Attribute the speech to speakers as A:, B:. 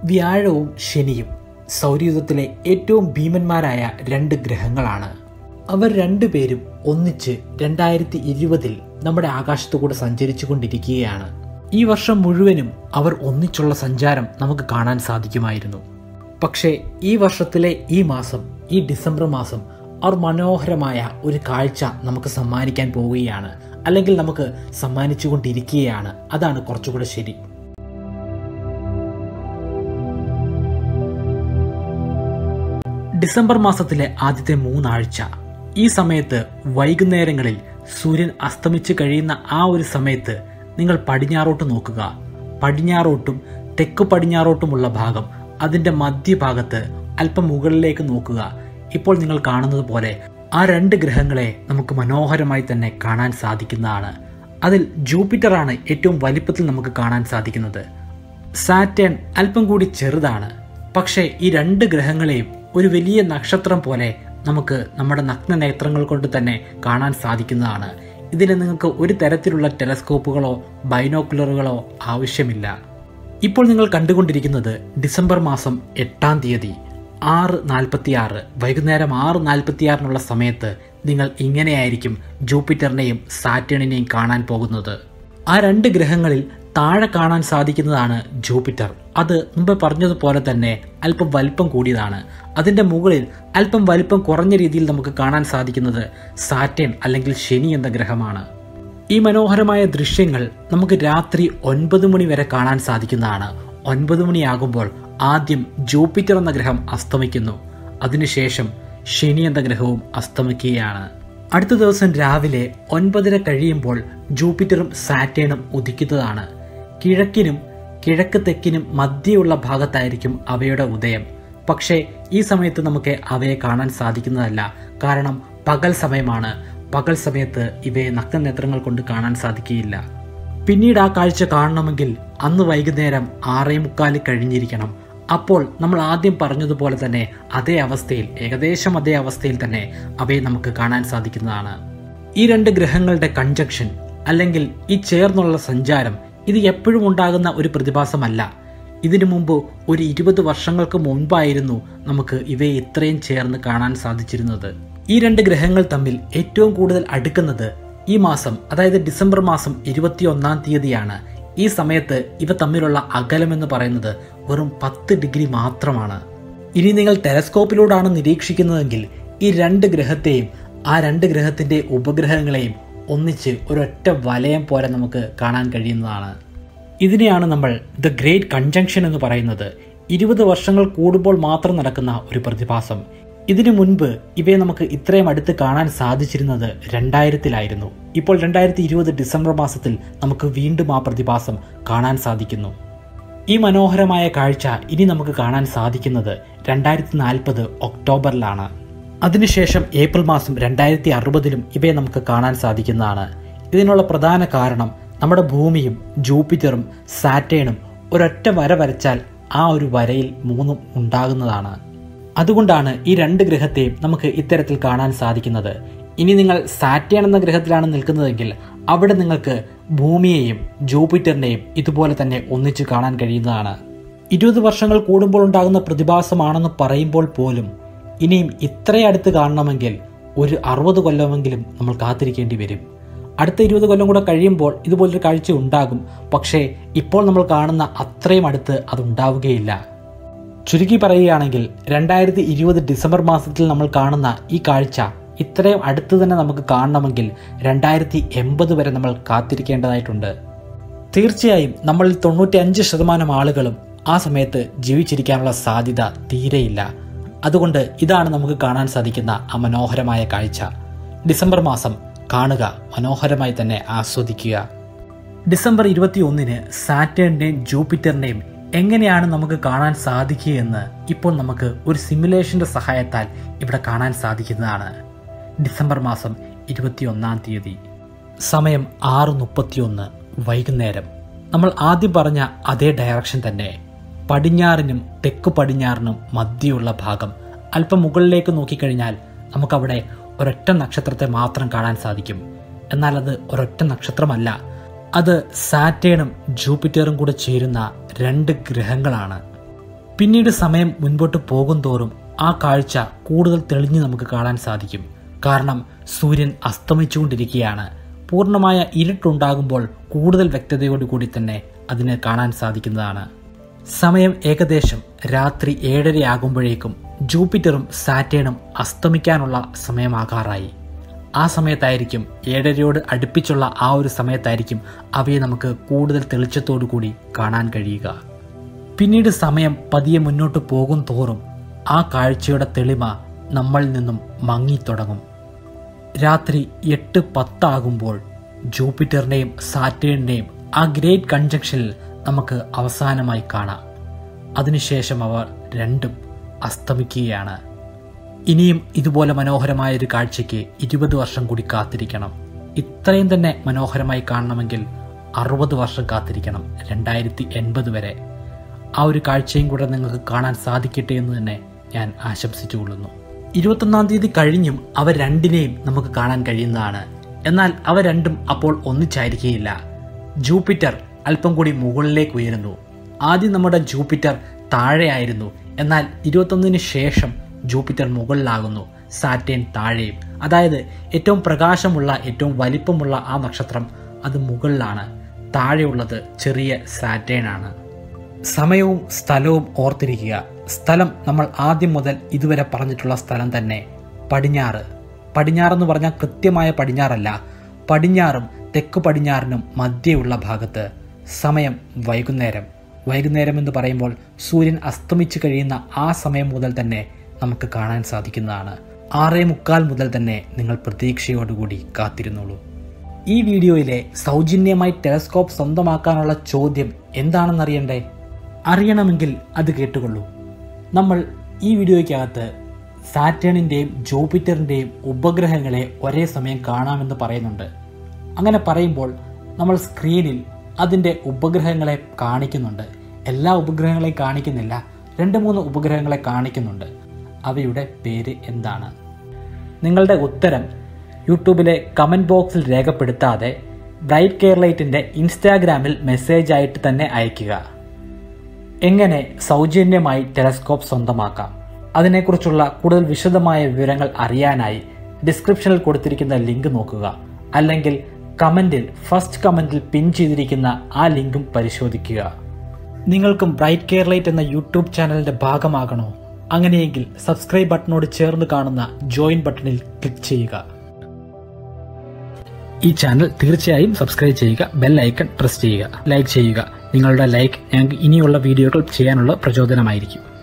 A: വ്യാഴവും ശനിയും സൗരയൂഥത്തിലെ ഏറ്റവും ഭീമന്മാരായ രണ്ട് ഗ്രഹങ്ങളാണ്. അവർ രണ്ടുപേരും ഒന്നിച്ച് 2020 നമ്മുടെ ആകാശത്തുകൂടെ സഞ്ചരിച്ചു കൊണ്ടിരിക്കുകയാണ്. ഈ വർഷം മുഴുവനും അവർ ഒന്നിച്ചുള്ള സഞ്ചാരം നമുക്ക് കാണാൻ സാധിക്കുമായിരുന്നു. പക്ഷേ ഈ വർഷത്തിലെ ഈ മാസം, ഈ ഡിസംബർ മാസം, അവർ മനോഹരമായ ഒരു കാഴ്ച നമുക്ക് സമ്മാനിക്കാൻ പോവുകയാണ്, അല്ലെങ്കിൽ നമുക്ക് സമ്മാനിച്ചു കൊണ്ടിരിക്കുകയാണ്. അതാണ് കുറച്ചുകൂടെ ശരി. ഡിസംബർ മാസത്തിലെ ആദ്യത്തെ 3 ആഴ്ച, ഈ സമയത്ത് വൈകുന്നേരങ്ങളിൽ സൂര്യൻ അസ്തമിച്ച് കഴിയുന്ന ആ ഒരു സമയത്ത് നിങ്ങൾ പടിഞ്ഞാറോട്ട് നോക്കുക. പടിഞ്ഞാറോട്ടും തെക്ക് പടിഞ്ഞാറോട്ടുമുള്ള ഭാഗം, അതിൻ്റെ മധ്യഭാഗത്ത് അല്പം മുകളിലേക്ക് നോക്കുക. ഇപ്പോൾ നിങ്ങൾ കാണുന്നത് പോലെ ആ രണ്ട് ഗ്രഹങ്ങളെ നമുക്ക് മനോഹരമായി തന്നെ കാണാൻ സാധിക്കുന്നതാണ്. അതിൽ ജൂപ്പിറ്ററാണ് ഏറ്റവും വലിപ്പത്തിൽ നമുക്ക് കാണാൻ സാധിക്കുന്നത്. സാറ്റേൺ അല്പം കൂടി ചെറുതാണ്. പക്ഷേ ഈ രണ്ട് ഗ്രഹങ്ങളെയും ഒരു വലിയ നക്ഷത്രം പോലെ നമുക്ക് നമ്മുടെ നഗ്നനേത്രങ്ങൾ കൊണ്ട് തന്നെ കാണാൻ സാധിക്കുന്നതാണ്. ഇതിന് നിങ്ങൾക്ക് ഒരു തരത്തിലുള്ള ടെലസ്കോപ്പുകളോ ബൈനോക്കുലറുകളോ ആവശ്യമില്ല. ഇപ്പോൾ നിങ്ങൾ കണ്ടുകൊണ്ടിരിക്കുന്നത് ഡിസംബർ മാസം 8-ാം തീയതി 6:46 വൈകുന്നേരം 6:46 സമയത്ത് നിങ്ങൾ ഇങ്ങനെയായിരിക്കും ജൂപ്പിറ്ററിനെയും സാറ്റേണിനെയും കാണാൻ പോകുന്നത്. ആ രണ്ട് ഗ്രഹങ്ങളിൽ താഴെ കാണാൻ സാധിക്കുന്നതാണ് ജൂപ്പിറ്റർ. അത് മുമ്പ് പറഞ്ഞതുപോലെ തന്നെ അല്പം വലിപ്പം കൂടിയതാണ്. അതിൻ്റെ മുകളിൽ അല്പം വലിപ്പം കുറഞ്ഞ രീതിയിൽ നമുക്ക് കാണാൻ സാധിക്കുന്നത് സാറ്റേൺ അല്ലെങ്കിൽ ശനി എന്ന ഗ്രഹമാണ്. ഈ മനോഹരമായ ദൃശ്യങ്ങൾ നമുക്ക് രാത്രി 9 മണി വരെ കാണാൻ സാധിക്കുന്നതാണ്. 9 മണിയാകുമ്പോൾ ആദ്യം ജൂപ്പിറ്റർ എന്ന ഗ്രഹം അസ്തമിക്കുന്നു. അതിനുശേഷം ശനി എന്ന ഗ്രഹവും അസ്തമിക്കുകയാണ്. അടുത്ത ദിവസം രാവിലെ 9:30 കഴിയുമ്പോൾ ജൂപ്പിറ്ററും സാറ്റേണും ഉദിക്കുന്നതാണ്. കിഴക്കിനും കിഴക്ക് തെക്കിനും മധ്യയുള്ള ഭാഗത്തായിരിക്കും അവയുടെ ഉദയം. പക്ഷേ ഈ സമയത്ത് നമുക്ക് അവയെ കാണാൻ സാധിക്കുന്നതല്ല. കാരണം പകൽ സമയമാണ്. പകൽ സമയത്ത് ഇവയെ നഗ്നനേത്രങ്ങൾ കൊണ്ട് കാണാൻ സാധിക്കുകയില്ല. പിന്നീട് ആ കാഴ്ച കാണണമെങ്കിൽ അന്ന് വൈകുന്നേരം 6:45 കഴിഞ്ഞിരിക്കണം. അപ്പോൾ നമ്മൾ ആദ്യം പറഞ്ഞതുപോലെ തന്നെ അതേ അവസ്ഥയിൽ, ഏകദേശം അതേ അവസ്ഥയിൽ തന്നെ അവയെ നമുക്ക് കാണാൻ സാധിക്കുന്നതാണ്. ഈ രണ്ട് ഗ്രഹങ്ങളുടെ കൺജങ്ഷൻ അല്ലെങ്കിൽ ഈ ചേർന്നുള്ള സഞ്ചാരം ഇത് എപ്പോഴും ഉണ്ടാകുന്ന ഒരു പ്രതിഭാസമല്ല. ഇതിനു മുമ്പ് ഒരു 20 വർഷങ്ങൾക്ക് മുൻപായിരുന്നു നമുക്ക് ഇവയെ ഇത്രയും ചേർന്ന് കാണാൻ സാധിച്ചിരുന്നത്. ഈ രണ്ട് ഗ്രഹങ്ങൾ തമ്മിൽ ഏറ്റവും കൂടുതൽ അടുക്കുന്നത് ഈ മാസം, അതായത് ഡിസംബർ മാസം 21-ാം തീയതിയാണ്. ഈ സമയത്ത് ഇവ തമ്മിലുള്ള അകലം എന്ന് പറയുന്നത് വെറും 10 ഡിഗ്രി മാത്രമാണ്. ഇനി നിങ്ങൾ ടെലസ്കോപ്പിലൂടെയാണ് നിരീക്ഷിക്കുന്നതെങ്കിൽ ഈ രണ്ട് ഗ്രഹത്തെയും ആ രണ്ട് ഗ്രഹത്തിന്റെ ഉപഗ്രഹങ്ങളെയും ഒന്നിച്ച് ഒരൊറ്റ വലയം പോലെ നമുക്ക് കാണാൻ കഴിയുന്നതാണ്. ഇതിനെയാണ് നമ്മൾ ദ ഗ്രേറ്റ് കൺജങ്ഷൻ എന്ന് പറയുന്നത്. 20 വർഷങ്ങൾ കൂടുമ്പോൾ മാത്രം നടക്കുന്ന ഒരു പ്രതിഭാസം. ഇതിനു മുൻപ് ഇവയെ നമുക്ക് ഇത്രയും അടുത്ത് കാണാൻ സാധിച്ചിരുന്നത് 2000-ലായിരുന്നു. ഇപ്പോൾ 2020 ഡിസംബർ മാസത്തിൽ നമുക്ക് വീണ്ടും ആ പ്രതിഭാസം കാണാൻ സാധിക്കുന്നു. ഈ മനോഹരമായ കാഴ്ച ഇനി നമുക്ക് കാണാൻ സാധിക്കുന്നത് 2040 ഒക്ടോബറിലാണ്. അതിനുശേഷം ഏപ്രിൽ മാസം 2060-ലും ഇവയെ നമുക്ക് കാണാൻ സാധിക്കുന്നതാണ്. ഇതിനുള്ള പ്രധാന കാരണം നമ്മുടെ ഭൂമിയും ജൂപ്പിറ്ററും സാറ്റേണും ഒരൊറ്റ വര വരച്ചാൽ ആ ഒരു വരയിൽ 3 ഉണ്ടാകുന്നതാണ്. അതുകൊണ്ടാണ് ഈ രണ്ട് ഗ്രഹത്തെയും നമുക്ക് ഇത്തരത്തിൽ കാണാൻ സാധിക്കുന്നത്. ഇനി നിങ്ങൾ സാറ്റേൺ എന്ന ഗ്രഹത്തിലാണ് നിൽക്കുന്നതെങ്കിൽ അവിടെ നിങ്ങൾക്ക് ഭൂമിയെയും ജൂപ്പിറ്ററിനെയും ഇതുപോലെ തന്നെ ഒന്നിച്ച് കാണാൻ കഴിയുന്നതാണ്. 20 വർഷങ്ങൾ കൂടുമ്പോൾ ഉണ്ടാകുന്ന പ്രതിഭാസമാണെന്ന് പറയുമ്പോൾ പോലും ഇനിയും ഇത്രയടുത്ത് കാണണമെങ്കിൽ ഒരു 60 കൊല്ലമെങ്കിലും നമ്മൾ കാത്തിരിക്കേണ്ടി വരും. അടുത്ത 20 കൊല്ലം കൂടെ കഴിയുമ്പോൾ ഇതുപോലൊരു കാഴ്ച ഉണ്ടാകും. പക്ഷേ ഇപ്പോൾ നമ്മൾ കാണുന്ന അത്രയും അടുത്ത് അതുണ്ടാവുകയില്ല. ചുരുക്കി പറയുകയാണെങ്കിൽ 2020 ഡിസംബർ മാസത്തിൽ നമ്മൾ കാണുന്ന ഈ കാഴ്ച ഇത്രയും അടുത്ത് തന്നെ നമുക്ക് കാണണമെങ്കിൽ 2080 വരെ നമ്മൾ കാത്തിരിക്കേണ്ടതായിട്ടുണ്ട്. തീർച്ചയായും നമ്മളിൽ 95% ആളുകളും ആ സമയത്ത് ജീവിച്ചിരിക്കാനുള്ള സാധ്യത തീരെയില്ല. അതുകൊണ്ട് ഇതാണ് നമുക്ക് കാണാൻ സാധിക്കുന്ന ആ മനോഹരമായ കാഴ്ച. ഡിസംബർ മാസം കാണുക, മനോഹരമായി തന്നെ ആസ്വദിക്കുക. ഡിസംബർ 21-ന് സാറ്റേണിനെയും ജൂപ്പിറ്ററിനെയും എങ്ങനെയാണ് നമുക്ക് കാണാൻ സാധിക്കുകയെന്ന് ഇപ്പോൾ നമുക്ക് ഒരു സിമുലേഷന്റെ സഹായത്താൽ ഇവിടെ കാണാൻ സാധിക്കുന്നതാണ്. ഡിസംബർ മാസം 21-ാം തീയതി സമയം 6:31 വൈകുന്നേരം. നമ്മൾ ആദ്യം പറഞ്ഞ അതേ ഡയറക്ഷൻ തന്നെ. പടിഞ്ഞാറിനും തെക്ക് പടിഞ്ഞാറിനും മധ്യയുള്ള ഭാഗം അല്പം മുകളിലേക്ക് നോക്കിക്കഴിഞ്ഞാൽ നമുക്കവിടെ ഒരൊറ്റ നക്ഷത്രത്തെ മാത്രം കാണാൻ സാധിക്കും. എന്നാൽ അത് ഒരൊറ്റ നക്ഷത്രമല്ല, അത് സാറ്റേണും ജൂപ്പിറ്ററും കൂടെ ചേരുന്ന രണ്ട് ഗ്രഹങ്ങളാണ്. പിന്നീട് സമയം മുൻപോട്ട് പോകും തോറും ആ കാഴ്ച കൂടുതൽ തെളിഞ്ഞ് നമുക്ക് കാണാൻ സാധിക്കും. കാരണം സൂര്യൻ അസ്തമിച്ചുകൊണ്ടിരിക്കുകയാണ്. പൂർണ്ണമായ ഇരുട്ടുണ്ടാകുമ്പോൾ കൂടുതൽ വ്യക്തതയോടുകൂടി തന്നെ അതിനെ കാണാൻ സാധിക്കുന്നതാണ്. സമയം ഏകദേശം രാത്രി 7:30 ആകുമ്പോഴേക്കും ജൂപ്പിറ്ററും സാറ്റേണും അസ്തമിക്കാനുള്ള സമയമാകാറായി. ആ സമയത്തായിരിക്കും 7:30 അടുപ്പിച്ചുള്ള ആ ഒരു സമയത്തായിരിക്കും അവയെ നമുക്ക് കൂടുതൽ തെളിച്ചത്തോടു കൂടി കാണാൻ കഴിയുക. പിന്നീട് സമയം പതിയെ മുന്നോട്ട് പോകും തോറും ആ കാഴ്ചയുടെ തെളിമ നമ്മളിൽ നിന്നും മങ്ങിത്തുടങ്ങും. രാത്രി 8:10 ആകുമ്പോൾ ജൂപ്പിറ്ററിനെയും സാറ്റേണിനെയും ആ ഗ്രേറ്റ് കൺജങ്ഷനിൽ നമുക്ക് അവസാനമായി കാണാം. അതിനുശേഷം അവർ രണ്ടും അസ്തമിക്കുകയാണ്. ഇനിയും ഇതുപോലെ മനോഹരമായൊരു കാഴ്ചയ്ക്ക് 20 വർഷം കൂടി കാത്തിരിക്കണം. ഇത്രയും തന്നെ മനോഹരമായി കാണണമെങ്കിൽ 60 വർഷം കാത്തിരിക്കണം, 2080 വരെ. ആ ഒരു കാഴ്ചയും കൂടെ നിങ്ങൾക്ക് കാണാൻ സാധിക്കട്ടെ എന്ന് തന്നെ ഞാൻ ആശംസിച്ചുകൊള്ളുന്നു. 21-ാം തീയതി കഴിഞ്ഞും അവ രണ്ടിനെയും നമുക്ക് കാണാൻ കഴിയുന്നതാണ്. എന്നാൽ അവ രണ്ടും അപ്പോൾ ഒന്നിച്ചായിരിക്കുകയില്ല. ജൂപ്പിറ്റർ അല്പം കൂടി മുകളിലേക്ക് ഉയരുന്നു. ആദ്യം നമ്മുടെ ജൂപ്പിറ്റർ താഴെയായിരുന്നു. എന്നാൽ 21-ന് ശേഷം ജൂപ്പിറ്റർ മുകളിലാകുന്നു, സാറ്റേൺ താഴെയും. അതായത് ഏറ്റവും പ്രകാശമുള്ള ഏറ്റവും വലിപ്പമുള്ള ആ നക്ഷത്രം അത് മുകളിലാണ്, താഴെയുള്ളത് ചെറിയ സാറ്റേൺ ആണ്. സമയവും സ്ഥലവും ഓർത്തിരിക്കുക. സ്ഥലം നമ്മൾ ആദ്യം മുതൽ ഇതുവരെ പറഞ്ഞിട്ടുള്ള സ്ഥലം തന്നെ, പടിഞ്ഞാറ്. പടിഞ്ഞാറെന്ന് പറഞ്ഞാൽ കൃത്യമായ പടിഞ്ഞാറല്ല, പടിഞ്ഞാറും തെക്ക് പടിഞ്ഞാറിനും മധ്യയുള്ള ഭാഗത്ത്. സമയം വൈകുന്നേരം. വൈകുന്നേരം എന്ന് പറയുമ്പോൾ സൂര്യൻ അസ്തമിച്ചു കഴിയുന്ന ആ സമയം മുതൽ തന്നെ നമുക്ക് കാണാൻ സാധിക്കുന്നതാണ്. 6:45 മുതൽ തന്നെ നിങ്ങൾ പ്രതീക്ഷയോടുകൂടി കാത്തിരുന്നോളൂ. ഈ വീഡിയോയിലെ സൗജന്യമായി ടെലസ്കോപ്പ് സ്വന്തമാക്കാനുള്ള ചോദ്യം എന്താണെന്നറിയണ്ടേ? അറിയണമെങ്കിൽ അത് കേട്ടുകൊള്ളൂ. നമ്മൾ ഈ വീഡിയോയ്ക്കകത്ത് സാറ്റേണിൻ്റെയും ജൂപ്പിറ്ററിൻ്റെയും ഉപഗ്രഹങ്ങളെ ഒരേ സമയം കാണാമെന്ന് പറയുന്നുണ്ട്. അങ്ങനെ പറയുമ്പോൾ നമ്മൾ സ്ക്രീനിൽ അതിൻ്റെ ഉപഗ്രഹങ്ങളെ കാണിക്കുന്നുണ്ട്. എല്ലാ ഉപഗ്രഹങ്ങളെയും കാണിക്കുന്നില്ല, 2-3 ഉപഗ്രഹങ്ങളെ കാണിക്കുന്നുണ്ട്. അവയുടെ പേര് എന്താണ്? നിങ്ങളുടെ ഉത്തരം യൂട്യൂബിലെ കമൻറ്റ് ബോക്സിൽ രേഖപ്പെടുത്താതെ ബ്രൈറ്റ് കേരളൈറ്റിൻ്റെ ഇൻസ്റ്റാഗ്രാമിൽ മെസ്സേജായിട്ട് തന്നെ അയയ്ക്കുക. എങ്ങനെ സൗജന്യമായി ടെലസ്കോപ്പ് സ്വന്തമാക്കാം, അതിനെക്കുറിച്ചുള്ള കൂടുതൽ വിശദമായ വിവരങ്ങൾ അറിയാനായി ഡിസ്ക്രിപ്ഷനിൽ കൊടുത്തിരിക്കുന്ന ലിങ്ക് നോക്കുക. അല്ലെങ്കിൽ ഫസ്റ്റ് കമൻറ്റിൽ പിൻ ചെയ്തിരിക്കുന്ന ആ ലിങ്കും പരിശോധിക്കുക. നിങ്ങൾക്കും ബ്രൈറ്റ് കേരളൈറ്റ് എന്ന യൂട്യൂബ് ചാനലിൻ്റെ ഭാഗമാകണോ? അങ്ങനെയെങ്കിൽ സബ്സ്ക്രൈബ് ബട്ടണോട് ചേർന്ന് കാണുന്ന ജോയിൻ ബട്ടണിൽ ക്ലിക്ക് ചെയ്യുക. ഈ ചാനൽ തീർച്ചയായും സബ്സ്ക്രൈബ് ചെയ്യുക, ബെൽ ഐക്കൺ പ്രസ് ചെയ്യുക, ലൈക്ക് ചെയ്യുക. നിങ്ങളുടെ ലൈക്ക് ഞങ്ങൾക്ക് ഇനിയുള്ള വീഡിയോകൾ ചെയ്യാനുള്ള പ്രചോദനമായിരിക്കും.